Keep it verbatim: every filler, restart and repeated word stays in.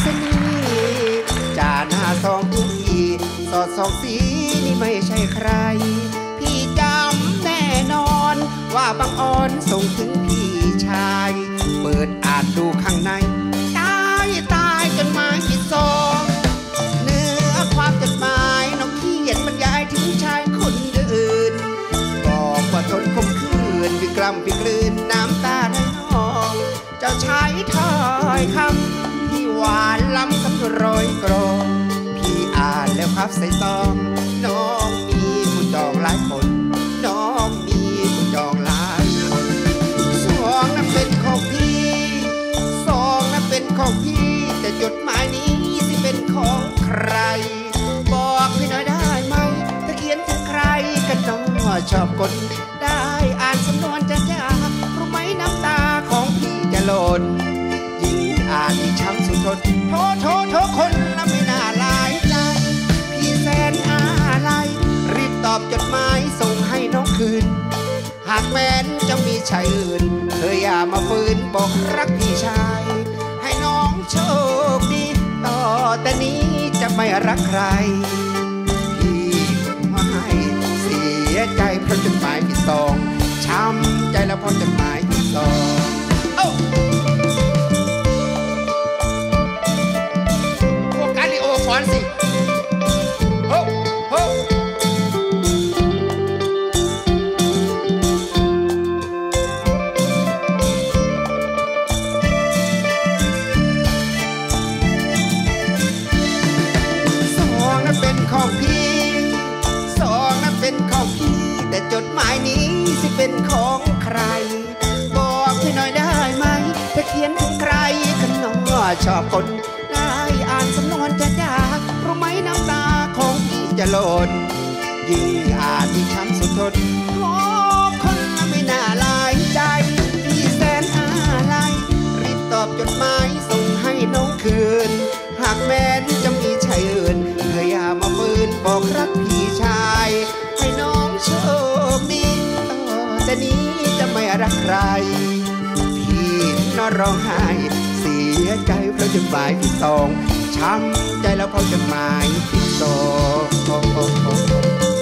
ษณีจาหน้าสองพี่สอดสองสีนี่ไม่ใช่ใครพี่จำแน่นอนว่าบางอ่อนส่งถึงพี่ชายเปิดอ่านดูข้างในตายตายจนหมายที่สองเนื้อความจดหมายน้องเขียนบรรยายถึงชายคนอื่นบอกว่าทนคมคืนวิกรำวิกลืนน้ำตาในห้องเจ้าชายถ้อยคำที่หวานล้ำซ้ำรอยกรองพี่อ่านแล้วครับใส่ซองน้องมีผู้จองหลายคนน้องมีผู้จองหลายคนสองนั้นเป็นของพี่สองนั้นเป็นของพี่แต่จดหมายนี้สิเป็นของใครบอกพี่หน่อยได้ไหมถ้าเขียนถึงใครกันน้องชอบคนได้อ่านสำนวนจะยากรู้ไหมน้ำตาของพี่จะหล่นยิ่งอ่านยิ่งช้ำสุดทนโทษโทษโทษคนละไม่น่าลายใจพี่แสนอะไรรีบตอบจดหมายส่งให้น้องคืนหากแม้นจะมีชายอื่นเธออย่ามาฝืนบอกรักพี่ชายให้น้องโชคดีต่อแต่นี้จะไม่รักใครพี่ไม่เสียใจเพราะจดหมายที่สองช้ำใจแล้วเพราะจดหมายที่สองพวกการดิโอฟอนสิโฮ้โฮ้สองนั้นเป็นของพี่สองนั้นเป็นของพี่แต่จดหมายนี้สิเป็นของใครบอกพี่หน่อยได้ไหมถ้าเขียนถึงใครกันน้องชอบคนได้อ่านสำนวนจะยากรู้ไหมน้ำตาของพี่จะหล่นยิ่งอ่านยิ่งช้ำสุดทนขอคนละไม่น่าลายใจพี่แสนอะไรรีบตอบจดหมายส่งให้น้องคืนหากแม้นจะมีชายอื่นเธออย่ามาฝืนบอกรักพี่ชายให้น้องโชคดีต่อแต่นี้จะไม่รักใครพี่นอนร้องไห้เสียใจเพราะจดหมายที่สองช้ำใจแล้วเพราะจดหมายที่สอง